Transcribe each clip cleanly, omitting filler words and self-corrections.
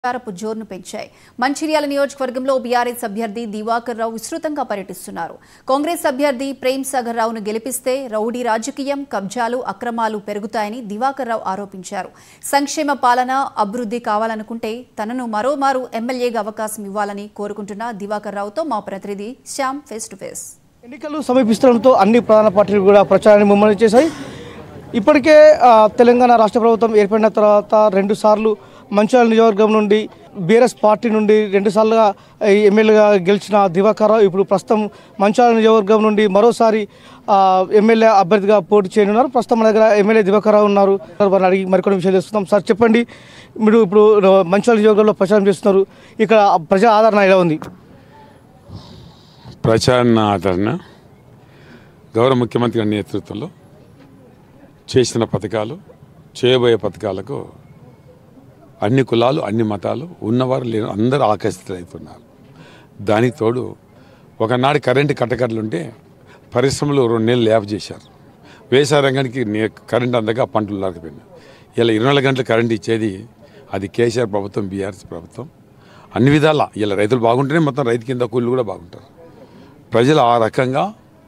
ప్రచారపు జోరును పెంచాయి. మంచిర్యాల నియోజకవర్గంలో బీఆర్ఎస్ అభ్యర్థి దివాకర్ రావు విస్తృతంగా పర్యటిస్తున్నారు. కాంగ్రెస్ అభ్యర్థి ప్రేమ్ సాగర్ రావును గెలిపిస్తే రౌడీ రాజకీయం, కబ్జాలు, అక్రమాలు పెరుగుతాయని దివాకర్ రావు ఆరోపించారు. సంక్షేమ పాలన, అభివృద్ధి కావాలనుకుంటే తనను మరోమారు ఎమ్మెల్యేగా అవకాశం ఇవ్వాలని కోరుకుంటున్న దివాకర్ రావుతో మా ప్రతినిధి శ్యామ్ ఫేస్ టు ఫేస్. ఎన్నికలు సమీపిస్తుండటంతో అన్ని ప్రధాన పార్టీలు కూడా ప్రచారాన్ని ముమ్మరం చేశాయి. ఇప్పటికే తెలంగాణ రాష్ట్ర ప్రభుత్వం ఏర్పడిన తర్వాత 2 సార్లు మంచిర్యాల నియోజకవర్గం నుండి బీఆర్ఎస్ పార్టీ నుండి 2 సార్లుగా ఎమ్మెల్యేగా గెలిచిన దివాకర్ రావు ఇప్పుడు ప్రస్తుతం మంచిర్యాల నియోజకవర్గం నుండి మరోసారి ఎమ్మెల్యే అభ్యర్థిగా పోటీ చేయనున్నారు. ప్రస్తుతం మన దగ్గర ఎమ్మెల్యే దివాకర్ రావు ఉన్నారు. వారిని అడిగి మరికొన్ని విషయాలు తెలుస్తున్నాం. సార్ చెప్పండి, మీరు ఇప్పుడు మంచిర్యాల నియోజకవర్గంలో ప్రచారం చేస్తున్నారు, ఇక్కడ ప్రజా ఆదరణ ఎలా ఉంది? ప్రచారణ ఆదరణ గౌరవ ముఖ్యమంత్రి గారి నేతృత్వంలో చేసిన పథకాలు, చేయబోయే పథకాలకు అన్ని కులాలు, అన్ని మతాలు, ఉన్నవారు లేని అందరూ ఆకర్షితులవుతున్నారు. దానికి తోడు ఒకనాడు కరెంటు కట్టకట్లుంటే పరిశ్రమలు 2 నెలలు ల్యాబ్ చేశారు. వ్యవసాయ రంగానికి కరెంటు అందక పంటలు లేకపోయినాయి. ఇలా 24 గంటలు కరెంటు ఇచ్చేది అది కేసీఆర్ ప్రభుత్వం, బీఆర్ఎస్ ప్రభుత్వం. అన్ని విధాలా ఇలా రైతులు బాగుంటేనే మొత్తం రైతు కింద కూలీలు కూడా బాగుంటారు. ప్రజలు ఆ రకంగా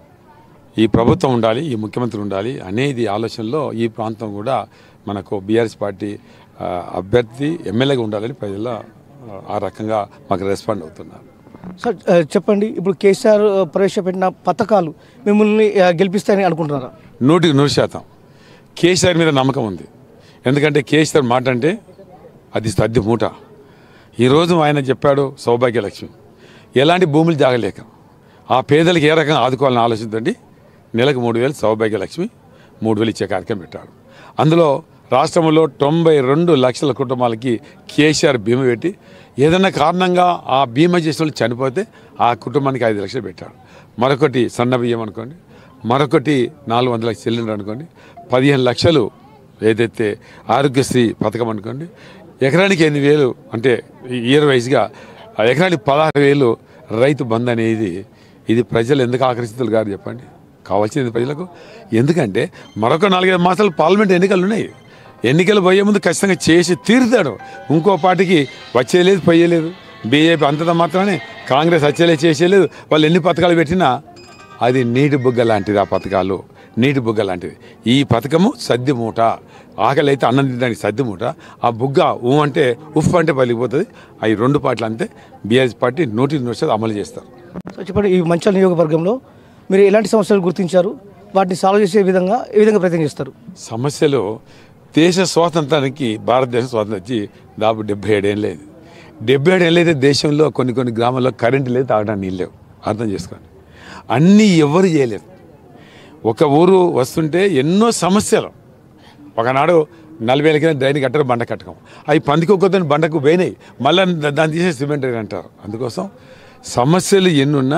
ఈ ప్రభుత్వం ఉండాలి, ఈ ముఖ్యమంత్రి ఉండాలి అనేది ఆలోచనలో ఈ ప్రాంతం కూడా మనకు బీఆర్ఎస్ పార్టీ అభ్యర్థి ఎమ్మెల్యేగా ఉండాలని ప్రజల ఆ రకంగా మాకు రెస్పాండ్ అవుతున్నారు. సార్ చెప్పండి, ఇప్పుడు కేసీఆర్ ప్రవేశపెట్టిన పథకాలు మిమ్మల్ని గెలిపిస్తాయని అనుకుంటున్నారా? 100% కేసీఆర్ మీద నమ్మకం ఉంది. ఎందుకంటే కేసీఆర్ మాట అంటే అది సద్ది మూట. ఈరోజు ఆయన చెప్పాడు సౌభాగ్యలక్ష్మి, ఎలాంటి భూములు జాగలేక ఆ పేదలకు ఏ రకంగా ఆదుకోవాలని ఆలోచించండి. నెలకు 3,000 సౌభాగ్యలక్ష్మి 3,000 ఇచ్చే కార్యక్రమం పెట్టాడు. అందులో రాష్ట్రంలో 92 లక్షల కుటుంబాలకి కేసీఆర్ బీమా పెట్టి ఏదైనా కారణంగా ఆ బీమా చేసిన వాళ్ళు చనిపోతే ఆ కుటుంబానికి 5 లక్షలు పెట్టాడు. మరొకటి సన్న బియ్యం అనుకోండి, మరొకటి 400 సిలిండర్ అనుకోండి, 15 లక్షలు ఏదైతే ఆరోగ్యశ్రీ పథకం అనుకోండి, ఎకరానికి 8,000 అంటే ఇయర్ వైజ్గా ఎకరానికి 16,000 రైతు బంధు అనేది. ఇది ప్రజలు ఎందుకు ఆకర్షితులు గారు చెప్పండి? కావాల్సింది ప్రజలకు. ఎందుకంటే మరొక 4-5 మాసాలు పార్లమెంట్ ఎన్నికలు ఉన్నాయి. ఎన్నికలు పోయే ముందు ఖచ్చితంగా చేసి తీరుతాడు. ఇంకో పార్టీకి వచ్చేయలేదు, పోయేలేదు. బీజేపీ అంతటా మాత్రమే, కాంగ్రెస్ వచ్చేలే చేసేయలేదు. వాళ్ళు ఎన్ని పథకాలు పెట్టినా అది నీటి బుగ్గ లాంటిది. ఆ పథకాలు నీటి బుగ్గ లాంటిది. ఈ పథకము సద్ది మూట. ఆకలి అయితే అన్నం తినడానికి సద్ది మూట. ఆ బుగ్గ అంటే ఉఫ్ అంటే పలిగిపోతుంది. అవి 2 పార్టీలు అంతే. బీఆర్ఎస్ పార్టీ 100% అమలు చేస్తారు. చెప్పండి, ఈ మంచిర్యాల నియోజకవర్గంలో మీరు ఎలాంటి సమస్యలు గుర్తించారు, వాటిని సాల్వ్ చేసే ఏ విధంగా ప్రయత్నం చేస్తారు? సమస్యలు దేశ స్వాతంత్రానికి, భారతదేశం స్వాతంత్రం వచ్చి దాదాపు 77 ఏళ్ళు లేదు. 77 ఏళ్ళు అయితే దేశంలో కొన్ని గ్రామాల్లో కరెంటు లేదు, తాగడానికి నీళ్ళు లేవు. అర్థం చేసుకోండి. అన్నీ ఎవరు చేయలేదు. ఒక ఊరు వస్తుంటే ఎన్నో సమస్యలు. ఒకనాడు 40,000 కింద డ్రైన్ కట్టరు, బండ కట్టకం. అవి పందికొద్దని బండకు పోయినాయి. మళ్ళీ దాన్ని తీసే సిమెంట్ అంటారు. అందుకోసం సమస్యలు ఎన్నున్నా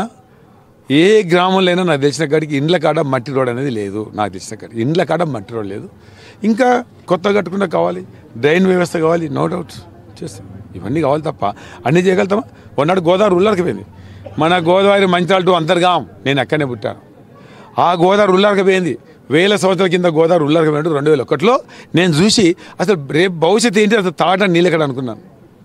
ఏ గ్రామంలో అయినా నాకు తెలిసిన కాడికి ఇండ్ల కాడ మట్టి రోడ్ అనేది లేదు. నాకు తెలిసిన కాడికి ఇండ్ల కాడ మట్టి రోడ్ లేదు. ఇంకా కొత్తగా కట్టుకుంటే కావాలి, డ్రైన్ వ్యవస్థ కావాలి, నో డౌట్ చేస్తాం. ఇవన్నీ కావాలి తప్ప అన్నీ చేయగలుగుతామా? ఒకనాడు గోదావరి ఉల్లరికి పోయింది. మన గోదావరి మంచిర్యాల టు అంతర్గాం, నేను అక్కడనే పుట్టాను. ఆ గోదావరి ఉల్లరికి పోయింది. 1000 సంవత్సరాల కింద గోదావరి ఉల్లరికి పోయినట్టు 2001లో నేను చూసి అసలు రేపు భవిష్యత్తు ఏంటి, అసలు తాగడానికి నీళ్ళు ఎక్కడ అనుకున్నాను.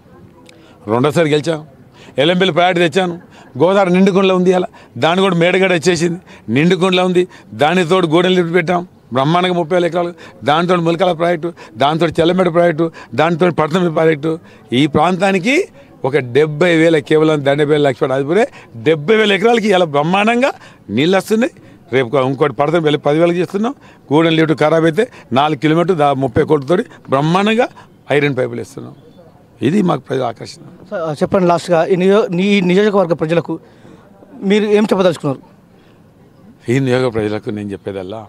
2వ సారి గెలిచాను. ఎల్లంపల్లి ప్రయారిటీ తెచ్చాను. గోదావరి నిండుకుండలో ఉంది. అలా దాన్ని కూడా మేడగడ వచ్చేసింది, నిండుకుండలో ఉంది. దానితో గోడెలు లిఫ్ట్ పెట్టాం బ్రహ్మాండంగా 30,000 ఎకరాలు. దాంతో ములకల ప్రాజెక్టు, దాంతో చెల్లమెడ ప్రాజెక్టు, దాంతో పడతమి ప్రాజెక్టు. ఈ ప్రాంతానికి ఒక 70,000 కేవలం దండపల్లి లక్ష్మణ ఆదిపురే 70,000 ఎకరాలకి ఇలా బ్రహ్మాండంగా నీళ్ళు వస్తున్నాయి. రేపు ఇంకోటి పడతాం వెళ్ళి 10,000 చేస్తున్నాం. గూడెం లిఫ్ట్ ఖరాబ్ అయితే 4 కిలోమీటర్లు 30 కోట్లతో బ్రహ్మాండంగా ఐరన్ పైపులు ఇస్తున్నాం. ఇది మాకు ప్రజల ఆకర్షణ. చెప్పండి, లాస్ట్గా ఈ నియోజకవర్గ ప్రజలకు మీరు ఏం చెప్పదలుచుకున్నారు? ఈ నియోజక ప్రజలకు నేను చెప్పేదల్లా,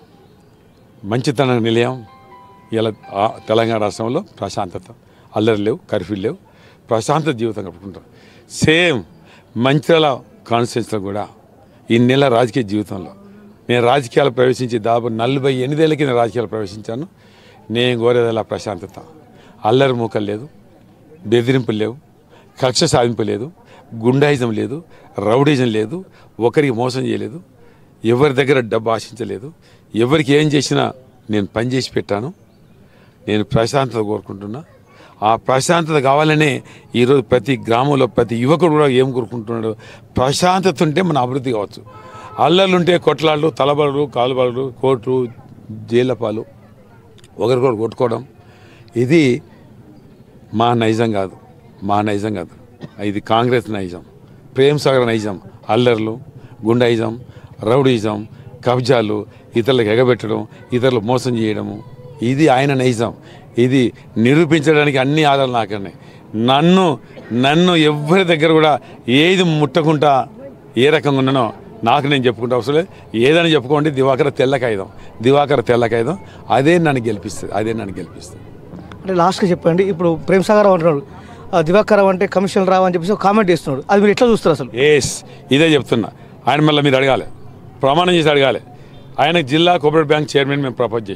మంచితన నిలయం. ఇలా తెలంగాణ రాష్ట్రంలో ప్రశాంతత, అల్లరి లేవు, కర్ఫ్యూ లేవు, ప్రశాంత జీవితం గడుపుకుంటారు. సేమ్ మంచిర్యాల కాన్స్టిట్యున్సీలో కూడా ఈ నెల రాజకీయ జీవితంలో నేను రాజకీయాలు ప్రవేశించి దాదాపు 48 ఏళ్ళ కింద రాజకీయాలు ప్రవేశించాను. నేను కోరేదల్లా ప్రశాంతత. అల్లరి మూకలు లేదు, బెదిరింపులు లేవు, కక్ష సాధింపు లేదు, గుండాయిజం లేదు, రౌడీజం లేదు, ఒకరికి మోసం చేయలేదు, ఎవరి దగ్గర డబ్బు ఆశించలేదు. ఎవరికి ఏం చేసినా నేను పనిచేసి పెట్టాను. నేను ప్రశాంతత కోరుకుంటున్నా. ఆ ప్రశాంతత కావాలనే ఈరోజు ప్రతి గ్రామంలో ప్రతి యువకుడు కూడా ఏం కోరుకుంటున్నాడు, ప్రశాంతత ఉంటే మన అభివృద్ధి కావచ్చు. అల్లర్లు ఉంటే కొట్లాళ్ళు, తలబడులు, కాలుబడులు, కోర్టు, జైళ్ళ పాలు, ఒకరికొకరు కొట్టుకోవడం, ఇది మా నైజం కాదు, మా నైజం కాదు. ఇది కాంగ్రెస్ నైజం, ప్రేమ్ సాగర్ నైజం. అల్లర్లు, గుండాయిజం, రౌడీజం, కబ్జాలు, ఇతరులకు ఎగబెట్టడం, ఇతరులు మోసం చేయడము, ఇది ఆయన నైజం. ఇది నిరూపించడానికి అన్ని ఆధారాలు నాకున్నాయి. నన్ను ఎవరి దగ్గర కూడా ఏది ముట్టకుండా ఏ రకంగా ఉన్నానో నాకు నేను చెప్పుకుంటే అవసరం లేదు. ఏదైనా చెప్పుకోండి, దివాకర్ తెల్ల కాగితం అదే నన్ను గెలిపిస్తుంది. అంటే లాస్ట్గా చెప్పండి, ఇప్పుడు ప్రేమ్ సాగర్ అంటున్నాడు దివాకర్ అంటే కమిషన్ రావు అని చెప్పేసి కామెంట్ చేస్తున్నాడు, అది మీరు ఎట్లా చూస్తారు అసలు? ఇదే చెప్తున్నా. ఆయన మళ్ళీ మీరు అడగాలి, ప్రమాణం చేసి అడగాలి. ఆయన జిల్లా కోఆపరేటివ్ బ్యాంక్ చైర్మన్ మేము ప్రపోజ్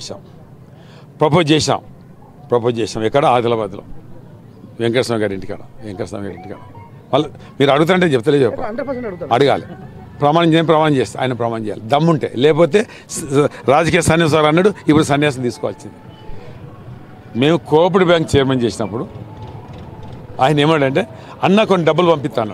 చేసాం. ఎక్కడ? ఆదిలాబాద్లో వెంకటస్వామి గారి ఇంటికాడ. మళ్ళీ మీరు అడుగుతుంటే చెప్తలే అడగాలి. ప్రమాణం చేస్తే ఆయన ప్రమాణం చేయాలి దమ్ముంటే, లేకపోతే రాజకీయ సన్యాసం అన్నాడు, ఇప్పుడు సన్యాసం తీసుకోవాల్సింది. మేము కోఆపరేటివ్ బ్యాంక్ చైర్మన్ చేసినప్పుడు ఆయన ఏమాడంటే, అన్న కొన్ని డబ్బులు పంపిస్తాను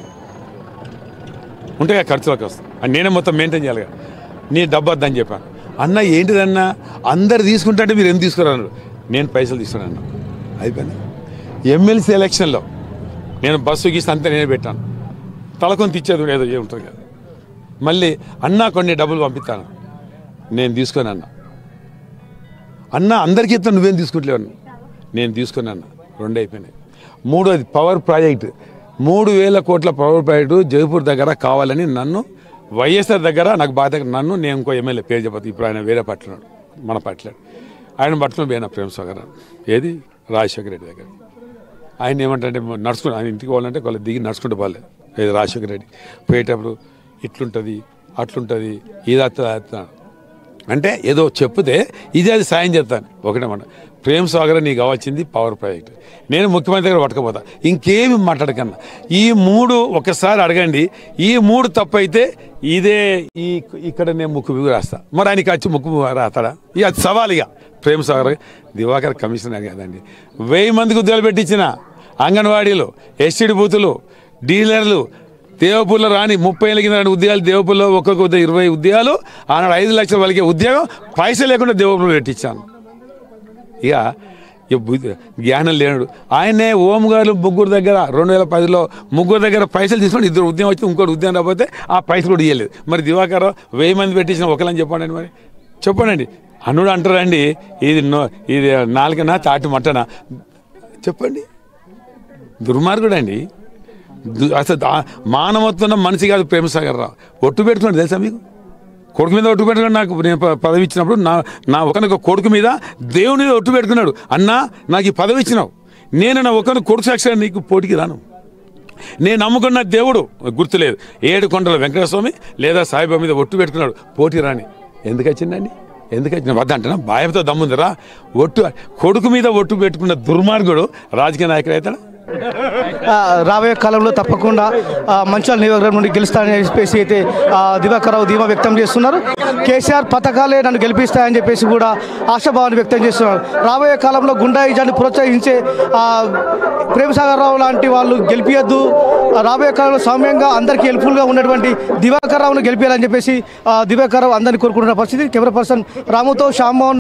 ఉంటే ఖర్చులోకి వస్తాను, నేనే మొత్తం మెయింటైన్ చేయాలి కదా, నీ డబ్బు వద్దని చెప్పాను. అన్న ఏంటిదన్నా అందరు తీసుకుంటే మీరు ఏం తీసుకురాను, నేను పైసలు తీసుకున్నాను. అయిపోయింది. ఎమ్మెల్సీ ఎలక్షన్లో నేను బస్సు గీస్తే అంతా నేనే పెట్టాను, తలకొని ఇచ్చేది ఏదో ఉంటుంది కదా. మళ్ళీ అన్న కొన్ని డబ్బులు పంపిస్తాను, నేను తీసుకొని అన్న అందరికీ ఇస్తా, నువ్వేం తీసుకుంటలేవు, నేను తీసుకుని అన్న. 2 అయిపోయినాయి. 3వది పవర్ ప్రాజెక్ట్, 3000 కోట్ల పవర్ ప్రాజెక్టు జైపూర్ దగ్గర కావాలని నన్ను వైఎస్ఆర్ దగ్గర నాకు బాధ, నేను ఇంకో ఎమ్మెల్యే పేరు చెప్పదు, ఇప్పుడు ఆయన వేరే పట్టున్నాడు, మన పట్టలేడు. ఆయన పట్టుకుని పోయినా ప్రేమ్ సాగర్ ఏది రాజశేఖర రెడ్డి దగ్గర. ఆయన ఏమంటే నడుచుకుంటూ ఆయన ఇంటికి పోవాలంటే వాళ్ళు దిగి నడుచుకుంటూ పోలేదు. ఏది రాజశేఖర రెడ్డి పోయేటప్పుడు ఇట్లుంటుంది అట్లుంటుంది ఇది అత్త అంటే ఏదో చెప్తే ఇది అది సాయం చేస్తాను. ఒకటేమాట ప్రేమ్ సాగర్ నీకు కావాల్సింది పవర్ ప్రాజెక్ట్, నేను ముఖ్యమంత్రి దగ్గర పట్టుకపోతా, ఇంకేమి మాట్లాడకన్నా. ఈ 3 ఒకసారి అడగండి. ఈ 3 తప్పు అయితే ఇదే ఇక్కడ నేను ముక్కు రాస్తా, మరి ఆయనకి వచ్చి ముక్కు రాస్తాడా? ఇక అది సవాలుగా ప్రేమ్ సాగర్ దివాకర్ కమిషనర్ కదండి. 1000 మందికి ఉద్యోగాలు పెట్టించిన అంగన్వాడీలు, ఎస్టీడీ బూతులు, డీలర్లు, దేవపూర్లో రాని 30 ఏళ్ళ కింద ఉద్యోగాలు, దేవపూర్లో ఒక్కొక్క 20 ఉద్యోగాలు, ఆనాడు 5 లక్షల వాళ్ళకి ఉద్యోగం, పైసలు లేకుండా దేవపూర్లో పెట్టించాను. ఇక జ్ఞానం లేనాడు. ఆయనే ఓం గారు ముగ్గురు దగ్గర 2010లో ముగ్గురు దగ్గర పైసలు తీసుకొని 2 ఉద్యోగం వచ్చి ఇంకోటి ఉద్యోగం రాకపోతే ఆ పైసలు కూడా ఇవ్వలేదు. మరి దివాకర్ 1000 మంది పెట్టించిన ఒకళ్ళని చెప్పండి, మరి చెప్పండి. అన్నుడు అంటారండి ఇది నాలుకనా తాటి మట్టనా, చెప్పండి. దుర్మార్గుడు అండి. అసలు మానవత్వం మనిషి కాదు ప్రేమ్ సాగర్ రావు. ఒట్టు పెట్టుకున్నాడు తెలుసా మీకు? కొడుకు మీద ఒట్టు పెట్టుకున్నాడు. నాకు నేను పదవి ఇచ్చినప్పుడు నా ఒకనొక కొడుకు మీద దేవుని మీద ఒట్టు పెట్టుకున్నాడు. అన్నా నాకు ఈ పదవి ఇచ్చినావు, నేను నా ఒకరిని కొడుకు సాక్షిగా నీకు పోటీకి రాను, నేను నమ్ముకున్న దేవుడు గుర్తులేదు 7 కొండల వెంకటస్వామి లేదా సాయిబాబా మీద ఒట్టు పెట్టుకున్నాడు, పోటీ రాని. ఎందుకు వచ్చిందండి? వద్దంటున్నా, భయంతో దమ్ముందిరా. కొడుకు మీద ఒట్టు పెట్టుకున్న దుర్మార్గుడు రాజకీయ నాయకుడు అవుతాడా? రాబోయే కాలంలో తప్పకుండా మంచిర్యాల నియోజకవర్గం నుండి గెలుస్తానని చెప్పేసి అయితే దివాకర్ రావు ధీమా వ్యక్తం చేస్తున్నారు. కేసీఆర్ పథకాలే నన్ను గెలిపిస్తాయని చెప్పేసి కూడా ఆశాభావాన్ని వ్యక్తం చేస్తున్నారు. రాబోయే కాలంలో గుండాయిజాన్ని ప్రోత్సహించే ప్రేమ్ సాగర్ రావు లాంటి వాళ్ళు గెలిపియద్దు, రాబోయే కాలంలో సౌమ్యంగా అందరికీ హెల్ప్ఫుల్గా ఉన్నటువంటి దివాకర్ రావును గెలిపించాలని చెప్పేసి దివాకర్ రావు అందరినీ కోరుకుంటున్న పరిస్థితి. కెమెరా పర్సన్ రాముతో శ్యామ్మోహన్.